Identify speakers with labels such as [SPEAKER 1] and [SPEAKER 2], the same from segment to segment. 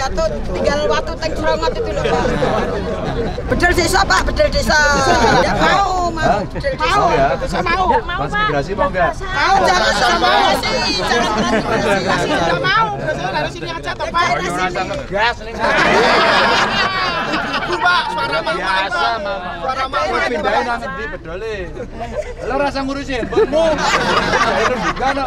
[SPEAKER 1] jatuh, tinggal waktu tank serongot itu loh Pak. Bedel desa Pak, bedel desa. Tidak mau, bedel desa.
[SPEAKER 2] Mau ya?
[SPEAKER 1] Mau.
[SPEAKER 2] Transmigrasi mau nggak?
[SPEAKER 1] Mau, jangan transmigrasi, jangan transmigrasi.
[SPEAKER 3] Tidak mau, dari sini aja toh Pak.
[SPEAKER 2] Rasa ngegas nih.
[SPEAKER 3] Pak, suara mama
[SPEAKER 2] Biasa, Mama.
[SPEAKER 3] Suara mama
[SPEAKER 2] Pindahin nang endi bedole. Lo rasa ngurusin, mbokmu. Itu juga no.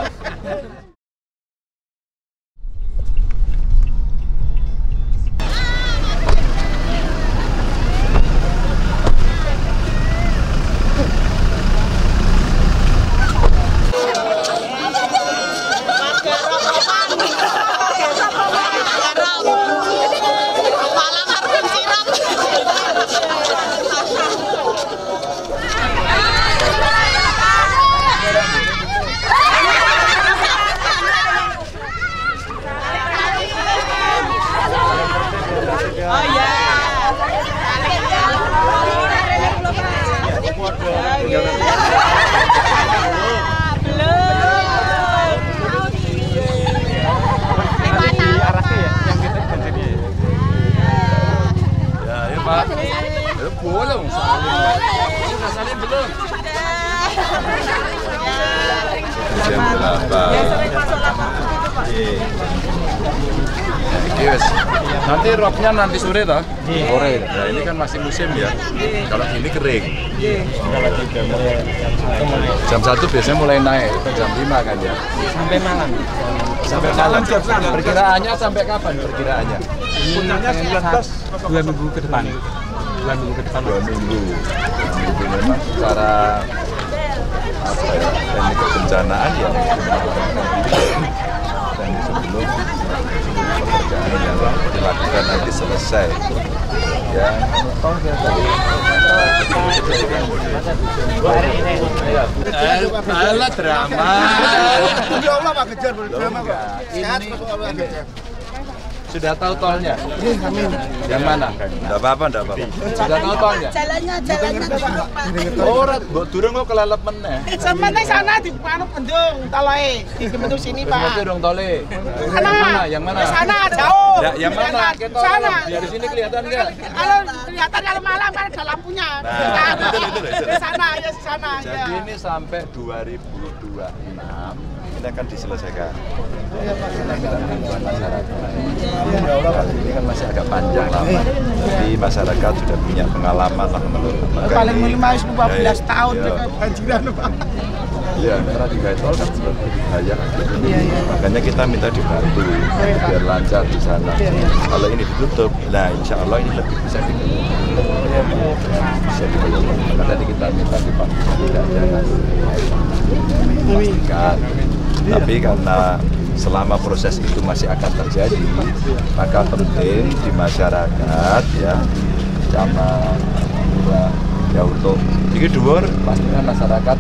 [SPEAKER 2] Belum sudah salin belum? Jam 8. Yes. Nanti roknya nanti sore toh? Sore. Nah ini kan masih musim ya. Kalau gini kering. Jam 1 biasanya mulai naik, jam 5 kan ya?
[SPEAKER 3] Sampai malam.
[SPEAKER 2] Sampai malam. Perkiraannya sampai kapan perkiraannya?
[SPEAKER 3] Puncaknya 2 minggu ke depan. 2 minggu ke depan.
[SPEAKER 2] 2 minggu. Memang secara apa ya, teknik kebencanaan ya dan sebelum pekerjaan yang dilakukan nanti selesai ya alah drama
[SPEAKER 3] Ya Allah Pak Kejar drama Pak.
[SPEAKER 2] sudah tahu tolnya? Yang mana? Enggak apa-apa, enggak apa-apa. Sudah tahu tolnya?
[SPEAKER 1] Jalannya Pak.
[SPEAKER 2] Ora, mbok durung kok kelelep meneh.
[SPEAKER 3] Semeneh sana di anu bendung toloe. Di bendung sini Pak.
[SPEAKER 2] Berarti dong tole.
[SPEAKER 3] Sana.
[SPEAKER 2] Yang mana?
[SPEAKER 3] Sana jauh.
[SPEAKER 2] Ya, yang mana?
[SPEAKER 3] Sana.
[SPEAKER 2] Biar di sini kelihatan enggak?
[SPEAKER 3] Kalau kelihatan kalau malam kan ada lampunya.
[SPEAKER 2] Nah, itu.
[SPEAKER 3] Di sana ya di sana.
[SPEAKER 2] Jadi ini sampai 2026 ini akan diselesaikan. Ini kan masih agak panjang lama. Jadi masyarakat sudah punya pengalaman lah menurut.
[SPEAKER 3] Paling minimal 15 tahun banjiran Pak.
[SPEAKER 2] Iya, karena di tol kan seperti bahaya. Makanya kita minta dibantu biar lancar di sana. Kalau ini ditutup, nah insya Allah ini lebih bisa ditutup. Maka tadi kita minta dibantu tidak jangan pastikan. Tapi karena selama proses itu masih akan terjadi, maka penting di masyarakat ya, sama ya untuk ini dhuwur pastinya masyarakat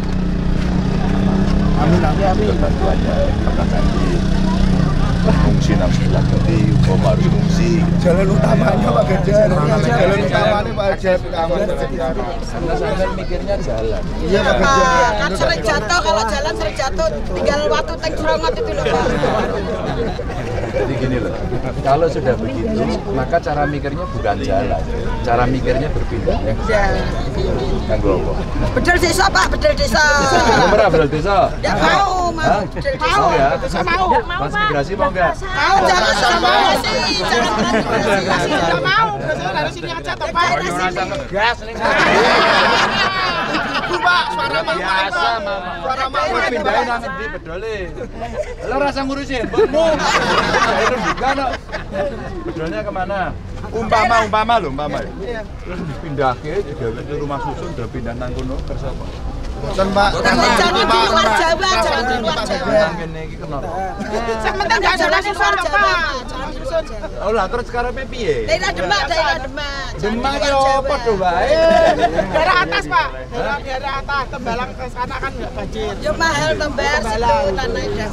[SPEAKER 2] bantuannya akan fungsi nang sebelah jadi harus fungsi
[SPEAKER 3] Jalan utamanya Pak Ganjar. Jalan utamanya Pak Ganjar.
[SPEAKER 2] karena sampai mikirnya jalan.
[SPEAKER 3] Iya Pak Ganjar.
[SPEAKER 1] Kan sering jatuh, kalau jalan sering jatuh, tinggal waktu tank serongot itu loh Pak.
[SPEAKER 2] Jadi gini loh, kalau sudah begitu, maka cara mikirnya bukan jalan, cara mikirnya berpindah ya. Kan gue
[SPEAKER 1] Bedel desa Pak, bedel desa.
[SPEAKER 2] Nomor bedel desa?
[SPEAKER 1] Ya mau, bedel desa.
[SPEAKER 2] Mau ya?
[SPEAKER 3] Mau.
[SPEAKER 2] Transmigrasi mau nggak?
[SPEAKER 1] Mau, jangan transmigrasi, jangan transmigrasi.
[SPEAKER 3] Tidak mau. Dari sini aja toh Pak.
[SPEAKER 2] Rasa ngegas nih.
[SPEAKER 3] Pak, suara mama
[SPEAKER 2] Biasa, Mama.
[SPEAKER 3] Suara mama
[SPEAKER 2] Pindahin nang endi bedole. Lo rasa ngurusin, mbokmu. Itu juga no. Bedolnya kemana? Umpama lho, umpama. Terus dipindah ke rumah susun, udah pindah nang kono kersa apa?
[SPEAKER 3] Boten Pak.
[SPEAKER 1] Jangan di luar Jawa, jangan di luar Jawa.
[SPEAKER 2] Ngene iki kenapa?
[SPEAKER 3] Sementara nggak ada langsung Pak.
[SPEAKER 1] Jangan di luar Jawa.
[SPEAKER 2] Oh lah terus sekarang piye?
[SPEAKER 1] Daerah Demak, daerah Demak.
[SPEAKER 2] Demak yo padha wae.
[SPEAKER 3] Daerah atas Pak. Daerah atas Tembalang ke sana kan nggak banjir.
[SPEAKER 1] Yo mahal tembar situ tanahnya.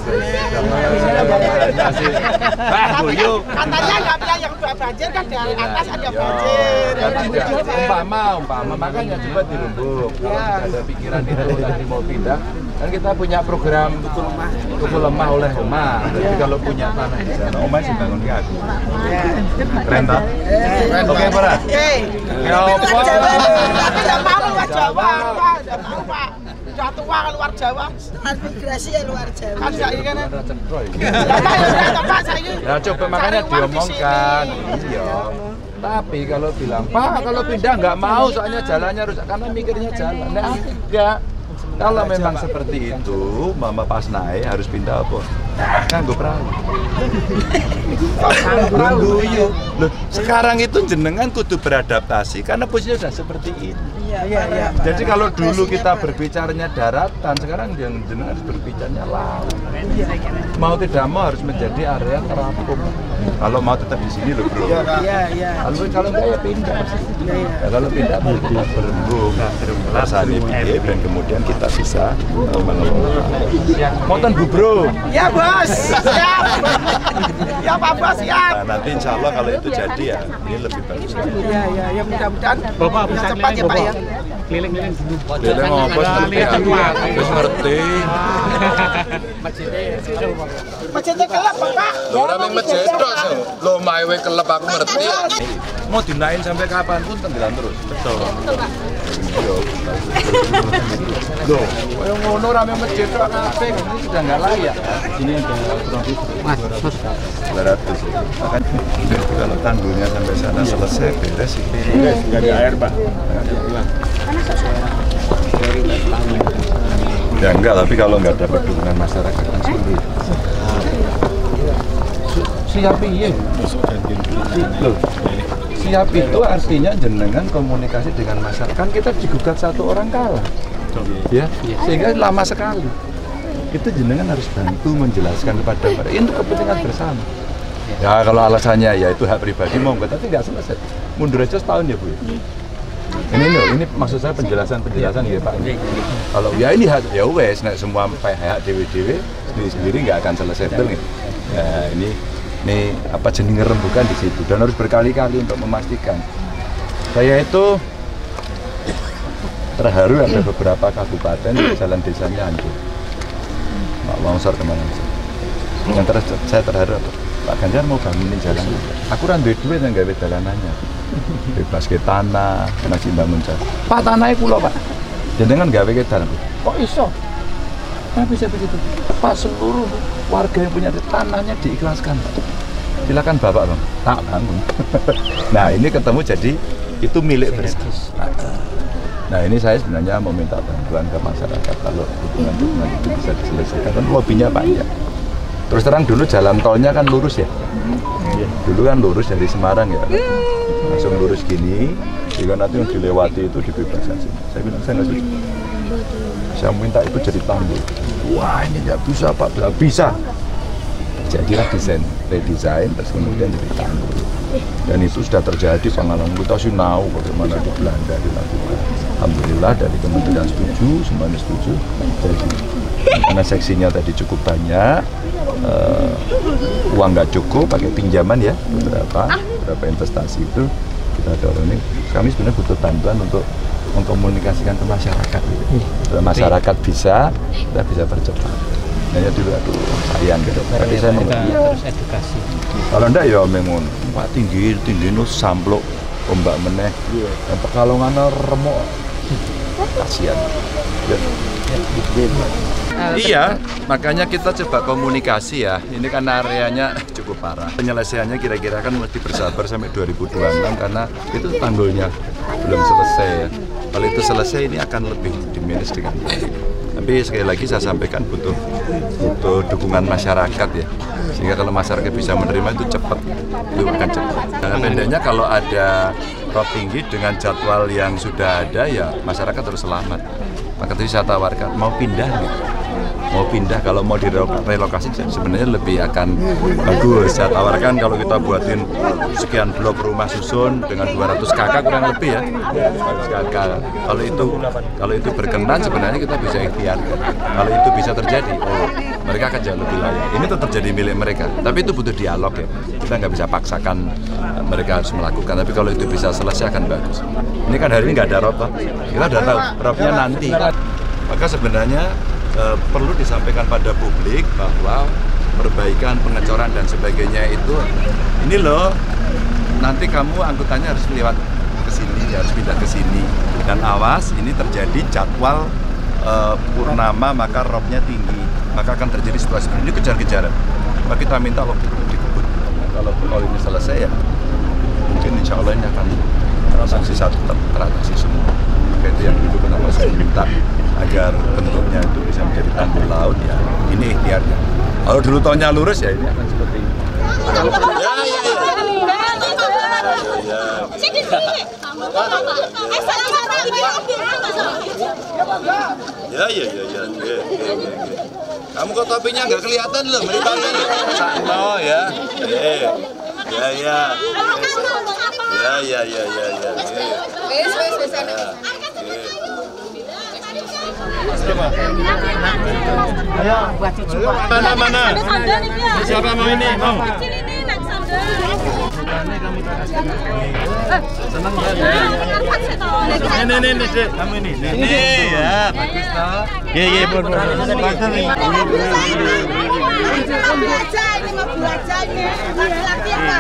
[SPEAKER 3] Katanya nggak bilang yang udah banjir kan dari atas ada banjir.
[SPEAKER 2] Umpama makanya coba dirumbuk. Kalau ada pikiran mau pindah, kan kita punya program tuku lemah oleh Oma. Jadi kalau punya tanah di sana, Oma sih bangun ke aku. Keren tak? Oke, Pak. Ya apa?
[SPEAKER 3] Tidak mau luar Jawa, Pak. Tidak mau, Pak. Sudah tua kan luar Jawa.
[SPEAKER 1] Migrasi ya luar Jawa.
[SPEAKER 3] Kan saya kan.
[SPEAKER 2] Ya coba makanya diomongkan. Iya. Tapi kalau bilang, Pak kalau pindah nggak mau soalnya jalannya rusak karena mikirnya jalan. Nah, enggak. Kalau memang seperti itu, Mama pas naik harus pindah apa? Nganggo perahu. Lungguyu. Loh, sekarang itu jenengan kudu beradaptasi karena posisinya sudah seperti ini.
[SPEAKER 1] Iya.
[SPEAKER 2] Jadi kalau dulu kita berbicaranya daratan, sekarang jenengan harus berbicaranya laut. Mau tidak mau harus menjadi area terapung. Kalau mau tetap di sini loh bro.
[SPEAKER 1] Iya.
[SPEAKER 2] Kalau enggak ya pindah. Ya, kalau pindah baru kita berembuk, rasani biaya dan kemudian kita bisa mengelola. Monten Bu Bro.
[SPEAKER 3] Ya bos, siap. Ya Pak Bos, siap.
[SPEAKER 2] Nah, nanti insya Allah kalau itu jadi ya ini lebih bagus.
[SPEAKER 3] Ya mudah-mudahan bisa cepat ya Pak ya.
[SPEAKER 4] Keliling-keliling dulu.
[SPEAKER 2] Keliling ngopos ngerti aku. Wis ngerti.
[SPEAKER 3] Masjidnya kelap Pak.
[SPEAKER 2] Lho ora ning masjid tok. Lho maewe kelep aku ngerti. Mau dinain sampai kapan pun tenggelam terus. Betul. Loh, yang ngono rame masjid tok kabeh ini sudah enggak layak. Ini ada kurang lebih 200. Akan kalau tanggulnya sampai sana selesai beres sih.
[SPEAKER 4] Enggak ada air, Pak.
[SPEAKER 2] Ya enggak, tapi kalau enggak dapat dukungan masyarakat kan sulit. Siap iya. Loh, siap itu artinya jenengan komunikasi dengan masyarakat. Kan kita digugat satu orang kalah. Ya, sehingga lama sekali. Itu jenengan harus bantu menjelaskan kepada mereka. Ini kepentingan bersama. Ya kalau alasannya ya itu hak pribadi monggo, tapi nggak selesai. Mundur aja setahun ya Bu. Ini maksud saya penjelasan ya Pak. Kalau ya ini hak ya wes, nek semua hak dewe-dewe sendiri nggak akan selesai betul nih. Ya ini apa jeneng rembukan di situ dan harus berkali-kali untuk memastikan. Saya itu terharu ada beberapa kabupaten jalan desanya hancur. Pak longsor kemana-mana. Yang saya terharu apa? Pak Ganjar mau bangunin jalan. Aku ra duwe duit nang gawe dalanannya. Bebas ke tanah, kena bangun jalan. Pak tanahnya kula, Pak. Jenengan gawe ke dalan. Kok iso? Kenapa bisa begitu? Pak seluruh warga yang punya tanahnya diikhlaskan, Pak. Silakan Bapak, Bang. Tak bangun. Nah, ini ketemu jadi itu milik bersama. Nah, ini saya sebenarnya meminta bantuan ke masyarakat kalau dukungan itu bisa diselesaikan. Kan lobbynya panjang. Terus terang dulu jalan tolnya kan lurus ya. Dulu kan lurus dari Semarang ya. Langsung lurus gini, jika nanti yang dilewati itu dibebaskan sih. Saya bilang saya nggak setuju. Saya minta itu jadi tanggul. Wah ini nggak bisa Pak, nggak bisa. Jadilah redesign terus kemudian jadi tanggul. Dan itu sudah terjadi pengalaman kita sih tahu bagaimana di Belanda dilakukan. Alhamdulillah dari kementerian setuju, semuanya setuju. Jadi karena seksinya tadi cukup banyak, uang nggak cukup, pakai pinjaman ya beberapa investasi itu kita dorong ini. Kami sebenarnya butuh bantuan untuk mengkomunikasikan ke masyarakat. Gitu. Kalau masyarakat bisa, kita bisa percepat. Hanya dulu aduh sayang gitu. Tadi saya
[SPEAKER 4] terus edukasi.
[SPEAKER 2] Kalau enggak ya memang Pak tinggi nus samplok ombak meneh. Yang Pekalongan remuk. Kasihan. Ya. Iya, makanya kita coba komunikasi ya. Ini kan areanya cukup parah. Penyelesaiannya kira-kira kan mesti bersabar sampai 2026 karena itu tanggulnya belum selesai ya. Kalau itu selesai ini akan lebih dimanage dengan baik. Tapi sekali lagi saya sampaikan butuh dukungan masyarakat ya. Sehingga kalau masyarakat bisa menerima itu cepat, itu akan cepat. Nah, pendeknya kalau ada rob tinggi dengan jadwal yang sudah ada ya masyarakat harus selamat. Maka tadi saya tawarkan mau pindah gitu. Mau pindah kalau mau direlokasi sebenarnya lebih akan bagus. Saya tawarkan kalau kita buatin sekian blok rumah susun dengan 200 kakak kurang lebih ya. 200 kakak. Kalau itu berkenan sebenarnya kita bisa ikhtiarkan. Kalau itu bisa terjadi, mereka akan jauh lebih layak. Ini tetap jadi milik mereka. Tapi itu butuh dialog ya. Kita nggak bisa paksakan mereka harus melakukan. Tapi kalau itu bisa selesai akan bagus. Ini kan hari ini nggak ada rob, kita udah tahu robnya nanti. Maka sebenarnya perlu disampaikan pada publik bahwa perbaikan, pengecoran dan sebagainya itu, ini loh, nanti kamu angkutannya harus lewat ke sini, harus pindah ke sini. Dan awas, ini terjadi jadwal purnama, maka robnya tinggi, maka akan terjadi situasi ini kejar-kejaran. Maka kita minta waktu itu dikebut. Kalau ini selesai ya, mungkin insya Allah ini akan transaksi satu teratasi semua. Maka itu yang dulu kenapa saya minta agar bentuknya itu bisa menjadi tanggul laut, ya ini ikhtiarnya. Kalau dulu tolnya lurus ya ini akan seperti ini. Ya. Kamu kok topinya nggak kelihatan loh, meritannya nih. Sakno ya. Ya.
[SPEAKER 3] Ayo buat cucu.
[SPEAKER 4] Mana? Siapa mau ini? Mau? Senang ya? Ini, Dek. Kamu ini. Ini ya, bagus toh. Iya, Bun. Bagus nih.
[SPEAKER 1] Mau belajar ini. Laki-laki apa?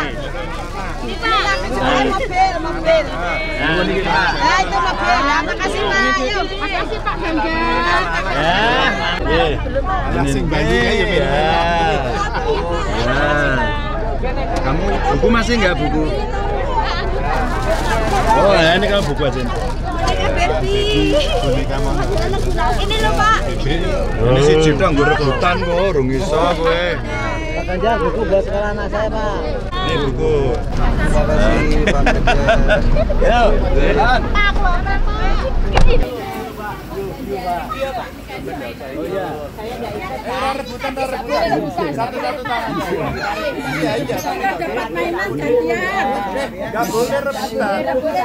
[SPEAKER 1] Mobil. Nah, itu mobil. Makasih, Pak. Makasih, Pak Gangga.
[SPEAKER 2] Langsung bajunya ya. Kamu buku masih nggak buku?
[SPEAKER 4] Oh, ya, ini kamu buku aja.
[SPEAKER 1] Ini loh, Pak.
[SPEAKER 2] Ini si Cipta nggo rebutan kok, rung iso kowe.
[SPEAKER 3] Pak Ganjar, buku buat sekolah anak saya, Pak.
[SPEAKER 2] Ini buku.
[SPEAKER 3] Terima kasih, Pak Ganjar.
[SPEAKER 2] Yo, jalan.
[SPEAKER 1] Pak, keluar, Pak.
[SPEAKER 3] Oh iya.
[SPEAKER 1] Rebutan. Satu-satu tangan. Iya. Dapat mainan gantian.
[SPEAKER 2] Enggak boleh rebutan.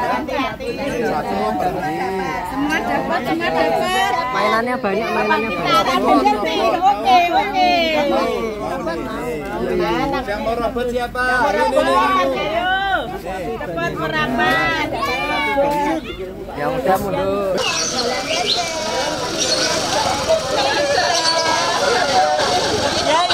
[SPEAKER 1] Semua dapat.
[SPEAKER 3] Mainannya banyak.
[SPEAKER 1] Oke.
[SPEAKER 2] Yang mau rebut siapa?
[SPEAKER 1] Dapat merapat.
[SPEAKER 3] Ya udah mundur.
[SPEAKER 1] Ya.